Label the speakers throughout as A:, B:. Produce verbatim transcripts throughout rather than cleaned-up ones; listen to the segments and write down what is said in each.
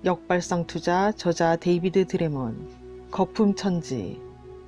A: 역발상 투자, 저자 데이비드 드레먼. 거품 천지.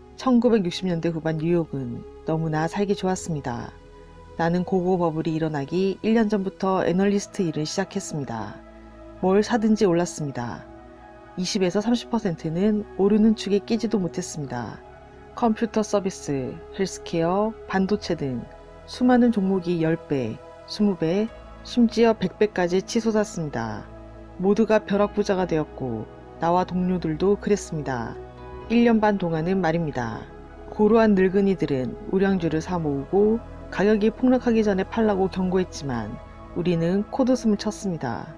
A: 천구백육십 년대 후반 뉴욕은 너무나 살기 좋았습니다. 나는 고고 버블이 일어나기 일 년 전부터 애널리스트 일을 시작했습니다. 뭘 사든지 올랐습니다. 이십에서 삼십 퍼센트는 오르는 축에 끼지도 못했습니다. 컴퓨터 서비스, 헬스케어, 반도체 등 수많은 종목이 십 배, 이십 배, 심지어 백 배까지 치솟았습니다. 모두가 벼락부자가 되었고 나와 동료들도 그랬습니다. 일 년 반 동안은 말입니다. 고루한 늙은이들은 우량주를 사 모으고 가격이 폭락하기 전에 팔라고 경고했지만 우리는 코웃음을 쳤습니다.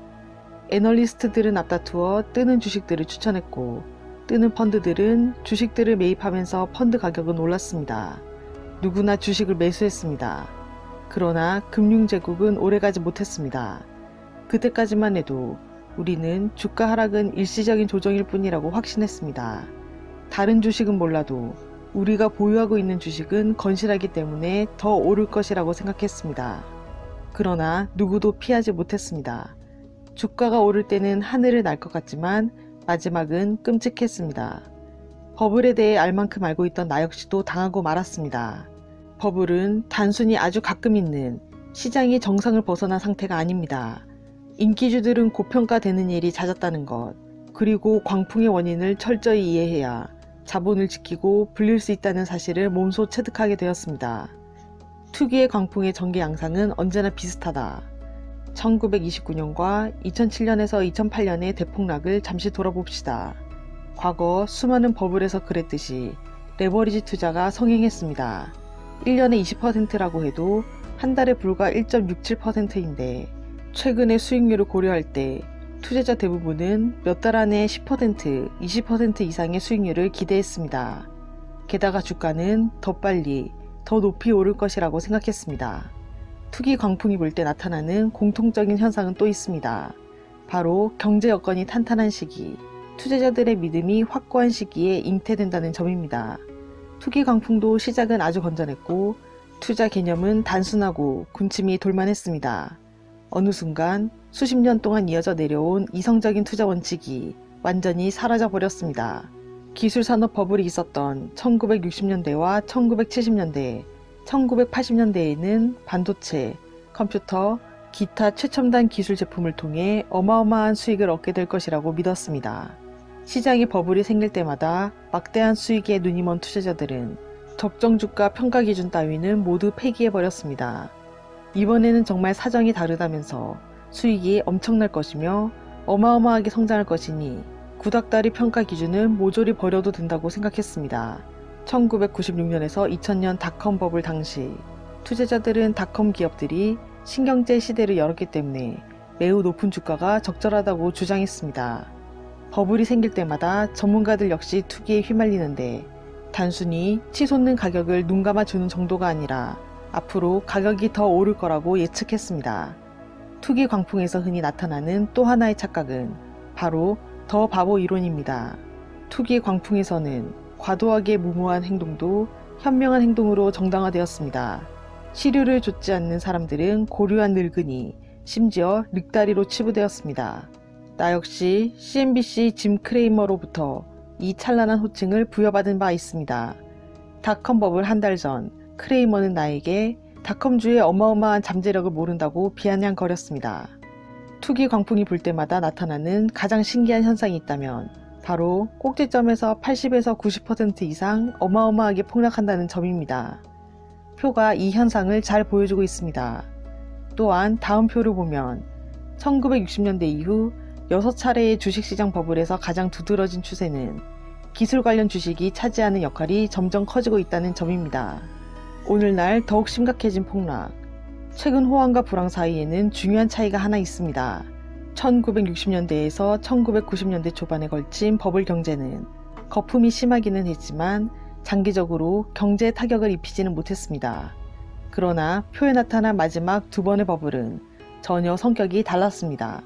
A: 애널리스트들은 앞다투어 뜨는 주식들을 추천했고 뜨는 펀드들은 주식들을 매입하면서 펀드 가격은 올랐습니다. 누구나 주식을 매수했습니다. 그러나 금융제국은 오래가지 못했습니다. 그때까지만 해도 우리는 주가 하락은 일시적인 조정일 뿐이라고 확신했습니다. 다른 주식은 몰라도 우리가 보유하고 있는 주식은 건실하기 때문에 더 오를 것이라고 생각했습니다. 그러나 누구도 피하지 못했습니다. 주가가 오를 때는 하늘을 날 것 같지만 마지막은 끔찍했습니다. 버블에 대해 알 만큼 알고 있던 나 역시도 당하고 말았습니다. 버블은 단순히 아주 가끔 있는 시장이 정상을 벗어난 상태가 아닙니다. 인기주들은 고평가되는 일이 잦았다는 것, 그리고 광풍의 원인을 철저히 이해해야 자본을 지키고 불릴 수 있다는 사실을 몸소 체득하게 되었습니다. 투기의 광풍의 전개 양상은 언제나 비슷하다. 천구백이십구 년과 이천칠 년에서 이천팔 년의 대폭락을 잠시 돌아봅시다. 과거 수많은 버블에서 그랬듯이 레버리지 투자가 성행했습니다. 일 년에 이십 퍼센트라고 해도 한 달에 불과 일 점 육칠 퍼센트인데 최근의 수익률을 고려할 때 투자자 대부분은 몇 달 안에 십 퍼센트, 이십 퍼센트 이상의 수익률을 기대했습니다. 게다가 주가는 더 빨리, 더 높이 오를 것이라고 생각했습니다. 투기 광풍이 불 때 나타나는 공통적인 현상은 또 있습니다. 바로 경제 여건이 탄탄한 시기, 투자자들의 믿음이 확고한 시기에 잉태된다는 점입니다. 투기 광풍도 시작은 아주 건전했고 투자 개념은 단순하고 군침이 돌만했습니다. 어느 순간 수십 년 동안 이어져 내려온 이성적인 투자 원칙이 완전히 사라져 버렸습니다. 기술산업 버블이 있었던 천구백육십 년대와 천구백칠십 년대, 천구백팔십 년대에는 반도체, 컴퓨터, 기타 최첨단 기술 제품을 통해 어마어마한 수익을 얻게 될 것이라고 믿었습니다. 시장에 버블이 생길 때마다 막대한 수익에 눈이 먼 투자자들은 적정주가 평가 기준 따위는 모두 폐기해버렸습니다. 이번에는 정말 사정이 다르다면서 수익이 엄청날 것이며 어마어마하게 성장할 것이니 구닥다리 평가 기준은 모조리 버려도 된다고 생각했습니다. 천구백구십육 년에서 이천 년 닷컴 버블 당시 투자자들은 닷컴 기업들이 신경제 시대를 열었기 때문에 매우 높은 주가가 적절하다고 주장했습니다. 버블이 생길 때마다 전문가들 역시 투기에 휘말리는데 단순히 치솟는 가격을 눈감아 주는 정도가 아니라 앞으로 가격이 더 오를 거라고 예측했습니다. 투기 광풍에서 흔히 나타나는 또 하나의 착각은 바로 더 바보 이론입니다. 투기 광풍에서는 과도하게 무모한 행동도 현명한 행동으로 정당화되었습니다. 시류를 좇지 않는 사람들은 고류한 늙은이, 심지어 늑다리로 치부되었습니다. 나 역시 씨엔비씨 짐 크레이머로부터 이 찬란한 호칭을 부여받은 바 있습니다. 닷컴 버블 한 달 전 크레이머는 나에게 닷컴주의 어마어마한 잠재력을 모른다고 비아냥거렸습니다. 투기 광풍이 불 때마다 나타나는 가장 신기한 현상이 있다면 바로 꼭지점에서 팔십에서 구십 퍼센트 이상 어마어마하게 폭락한다는 점입니다. 표가 이 현상을 잘 보여주고 있습니다. 또한 다음 표를 보면 천구백육십 년대 이후 여섯 차례의 주식시장 버블에서 가장 두드러진 추세는 기술 관련 주식이 차지하는 역할이 점점 커지고 있다는 점입니다. 오늘날 더욱 심각해진 폭락. 최근 호황과 불황 사이에는 중요한 차이가 하나 있습니다. 천구백육십 년대에서 천구백구십 년대 초반에 걸친 버블 경제는 거품이 심하기는 했지만 장기적으로 경제에 타격을 입히지는 못했습니다. 그러나 표에 나타난 마지막 두 번의 버블은 전혀 성격이 달랐습니다.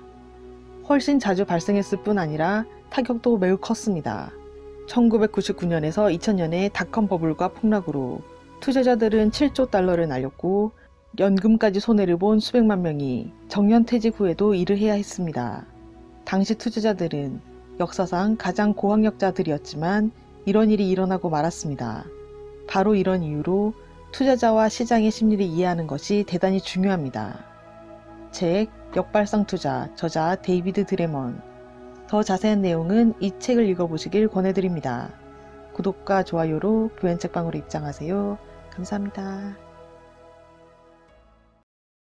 A: 훨씬 자주 발생했을 뿐 아니라 타격도 매우 컸습니다. 천구백구십구 년에서 이천 년의 닷컴 버블과 폭락으로 투자자들은 칠조 달러를 날렸고 연금까지 손해를 본 수백만 명이 정년퇴직 후에도 일을 해야 했습니다. 당시 투자자들은 역사상 가장 고학력자들이었지만 이런 일이 일어나고 말았습니다. 바로 이런 이유로 투자자와 시장의 심리를 이해하는 것이 대단히 중요합니다. 책 역발상 투자, 저자 데이비드 드레먼. 더 자세한 내용은 이 책을 읽어보시길 권해드립니다. 구독과 좋아요로 교양책방으로 입장하세요. 감사합니다.